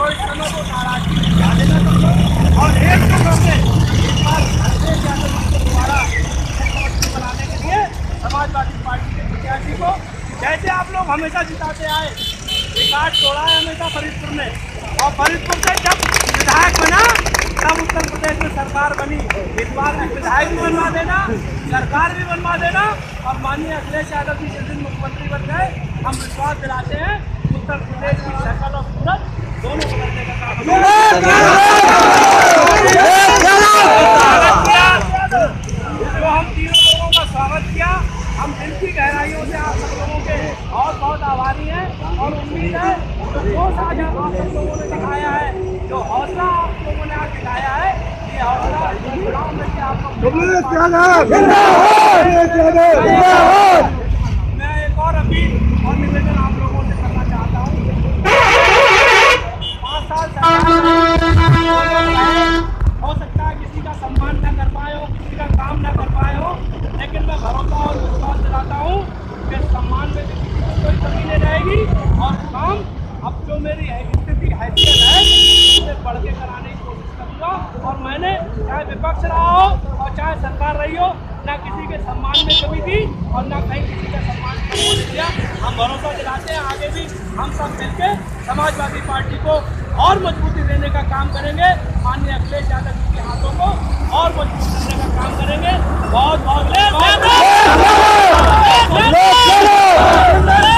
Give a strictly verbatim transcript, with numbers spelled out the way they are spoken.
तो इस समय को नाराजगी दिखा देना सब लोग और एक तो करके इस बार अखिलेश यादव जी को दोबारा मुख्यमंत्री बनाने के लिए समाजवादी पार्टी के प्रत्याशी को जैसे आप लोग हमेशा जिताते आए, रिकॉर्ड तोड़ा है हमेशा फरीदपुर में, और फरीदपुर से जब विधायक बना तब उत्तर प्रदेश में सरकार बनी। इस बार विधायक भी बनवा देना, सरकार भी बनवा देना, और माननीय अखिलेश यादव जी जिस दिन मुख्यमंत्री बन गए हम विश्वास दिलाते हैं उत्तर प्रदेश की शक्ल और सूरत दोनों बदलने का काम तो हम तीनों लोगों का स्वागत किया। हम दिल की गहराइयों से आप सब लोगों के बहुत बहुत आभारी हैं और उम्मीद है जो जोश आज आप सब लोगों ने दिखाया है, जो हौसला आप लोगों ने आज दिखाया है, ये हौसला चुनाव में से आप लोग मैं एक और अपील और निवेदन आप लोगों से करना चाहता हूँ। पाँच साल हो सकता है किसी का सम्मान न कर पाए हो, किसी का काम न कर पाए हो, लेकिन मैं भरोसा और विश्वास दिलाता हूँ कि सम्मान में किसी की कोई कमी नहीं रहेगी और काम अब जो मेरी स्थिति हैसियत है उससे बढ़ के कराने की कोशिश करूँगा। और मैंने चाहे विपक्ष रहा हो और चाहे सरकार रही हो, ना किसी के सम्मान में कमी दी और ना कहीं किसी का सम्मान नहीं दिया। हम भरोसा दिलाते हैं आगे भी हम सब मिलकर समाजवादी पार्टी को और मजबूती देने का काम करेंगे, माननीय अखिलेश यादव जी के हाथों को और मजबूत करने का काम करेंगे। बहुत बहुत